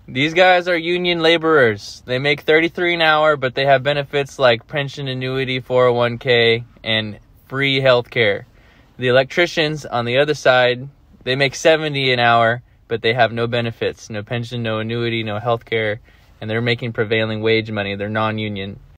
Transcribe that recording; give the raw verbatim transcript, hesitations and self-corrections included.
These guys are union laborers. They make thirty-three an hour, but they have benefits like pension annuity, four oh one k, and free health care. The electricians, on the other side, they make seventy an hour, but they have no benefits, no pension, no annuity, no health care, and they're making prevailing wage money. They're non-union.